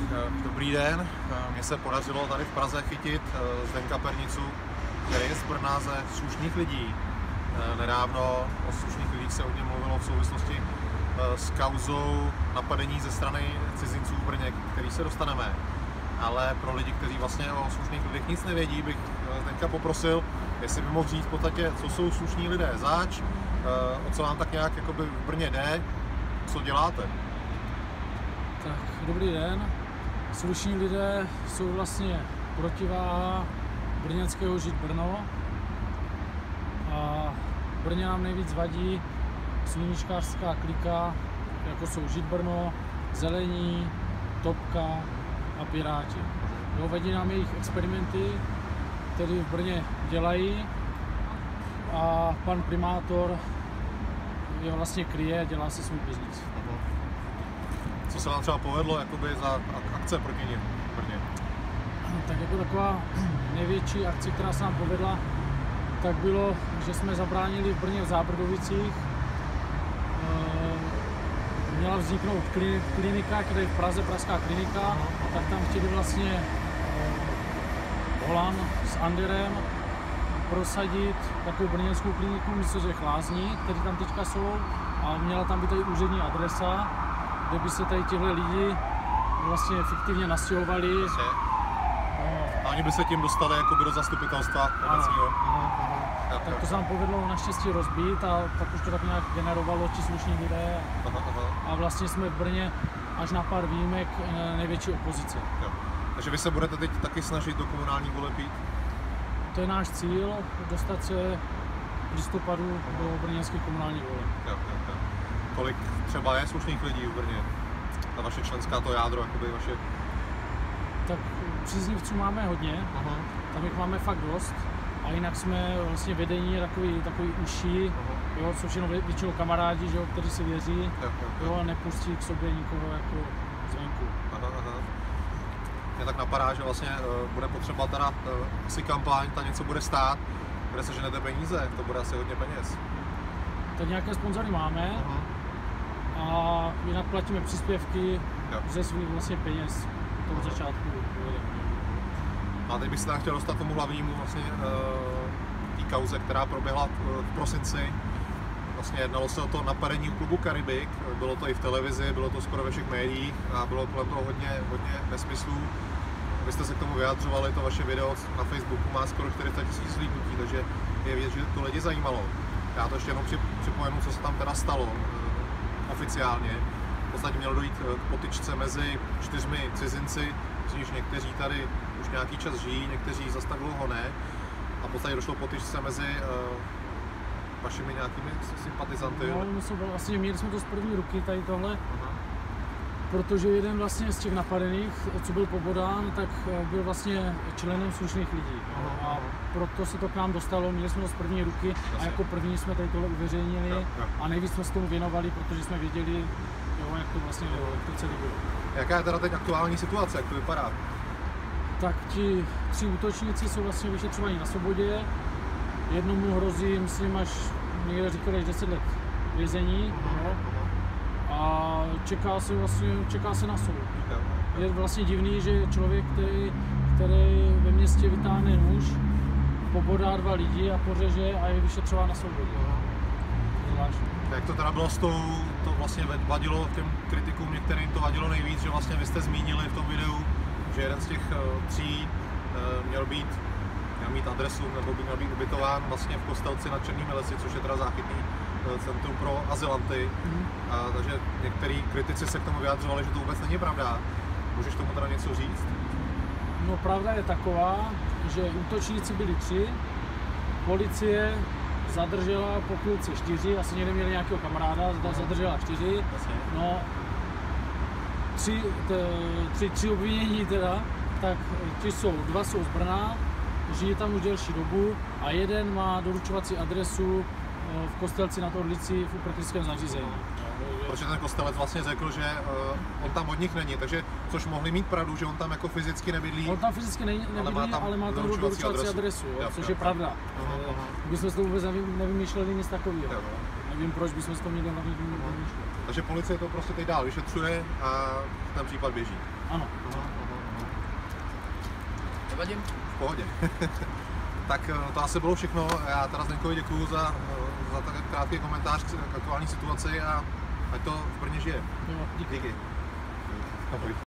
Dobrý den, mně se podařilo tady v Praze chytit Zdenka Pernicu, který je z Brna ze Slušných lidí. Nedávno o Slušných lidích se hodně mluvilo v souvislosti s kauzou napadení ze strany cizinců v Brně, který se dostaneme. Ale pro lidi, kteří vlastně o Slušných lidech nic nevědí, bych Zdenka poprosil, jestli by mohl říct v podstatě, co jsou slušní lidé zač, o co vám tak nějak jakoby v Brně jde, co děláte. Tak, dobrý den. Slušní lidé jsou vlastně protiváha brněnského Žít Brno. A v Brně nám nejvíc vadí sluníčkářská klika, jako jsou Žít Brno, Zelení, Topka a Piráti. Jo, vadí nám jejich experimenty, které v Brně dělají, a pan primátor je vlastně kryje a dělá si svůj biznis. Co se vám třeba povedlo jakoby za akce proti nim v Brně? Tak jako taková největší akce, která se nám povedla, tak bylo, že jsme zabránili v Brně v Zábrdovicích. Měla vzniknout klinika, která je v Praze, Pražská klinika, tak tam chtěli vlastně Holan s Anderem prosadit takovou brněnskou kliniku místo těch lázní, které tam teďka jsou, a měla tam být tady úřední adresa, kde by se tady těhle lidi vlastně fiktivně nastěhovali. A oni by se tím dostali jakoby do zastupitelstva obecního. Tak to se nám povedlo naštěstí rozbít, a pak už to tak nějak generovalo ti slušní lidé. A vlastně jsme v Brně až na pár výjimek největší opozice. Jo. Takže vy se budete teď taky snažit do komunální voleb jít? To je náš cíl, dostat se v listopadu do brněnských komunálních voleb. Jo. Kolik třeba je slušných lidí v Brně? Ta vaše členská, to jádro, jakoby vaše... Tak příznivců máme hodně, tam jich máme fakt dost, a jinak jsme vlastně vedení takový uší, jo, jsou všechno většinou kamarádi, že jo, kteří si věří, jo, a nepustí k sobě nikoho jako zvenku. Mě tak napadá, že vlastně bude potřeba teda asi kampaň, ta něco bude stát, kde se ženete peníze, to bude asi hodně peněz. Tak nějaké sponzory máme, a jinak platíme příspěvky ze svých vlastně peněz od začátku. A teď bych se chtěl dostat tomu hlavnímu vlastně té kauze, která proběhla v prosinci. Vlastně jednalo se o to napadení klubu Karibik, bylo to i v televizi, bylo to skoro ve všech médiích a bylo kolem toho hodně nesmyslů. Vy jste se k tomu vyjadřovali, to vaše video na Facebooku má skoro 400 000 zhlídnutí, takže je vidět, že to lidi zajímalo. Já to ještě jenom připomenu, co se tam teda stalo oficiálně. V podstatě mělo dojít k potyčce mezi 4 cizinci, z nichž někteří tady už nějaký čas žijí, někteří zas tak dlouho ne. A v podstatě došlo k potyčce mezi vašimi nějakými sympatizanty. No, měli jsme to z první ruky tady tohle, protože jeden vlastně z těch napadených, co byl pobodán, tak byl vlastně členem Slušných lidí. A proto se to k nám dostalo, měli jsme to z první ruky a jako první jsme tady tohle uveřejnili a nejvíc jsme se tomu věnovali, protože jsme věděli, jo, jak to vlastně jak to celé bylo. Jaká je teda teď aktuální situace, jak to vypadá? Tak ti 3 útočníci jsou vlastně vyšetřovaní na svobodě. Jednomu hrozí, myslím, až někde říkali 10 let vězení. A čeká se na soud. Je vlastně divný, že člověk, který ve městě vytáhne nůž, pobodá 2 lidi a pořeže a je vyšetřován na svobodě. Jak to teda bylo s tou, to vlastně vadilo těm kritikům, některým to vadilo nejvíc, že vlastně vy jste zmínili v tom videu, že jeden z těch 3 měl mít adresu nebo by měl být ubytován vlastně v Kostelci nad Černými lesy, což je teda záchytný centrum pro azylanty. Takže některý kritici se k tomu vyjadřovali, že to vůbec není pravda. Můžeš tomu teda něco říct? No, pravda je taková, že útočníci byli 3, policie zadržela po chvilce 4, asi někde měli nějakého kamaráda, zadržela 4. No, 3 obvinění teda, tak ti jsou 2 jsou z Brna, žijí tam už delší dobu, a jeden má doručovací adresu v Kostelci nad Orlicí v uprchlickém zařízení. Protože ten Kostelec vlastně řekl, že on tam od nich není, takže což mohli mít pravdu, že on tam jako fyzicky nebydlí. On tam fyzicky nebydlí, ale má tam doručovací adresu, což je pravda. My jsme si to vůbec nevymýšleli nic takového. Nevím, proč bychom si to měli vymýšlet. Takže policie to prostě teď dál vyšetřuje a ten případ běží. Ano. Nevadím? V pohodě. Tak to asi bylo všechno. Já teda Zdeňkovi děkuju za tak krátký komentář k aktuální situaci a ať to v Brně žije. Jo, díky. Díky. Ahoj.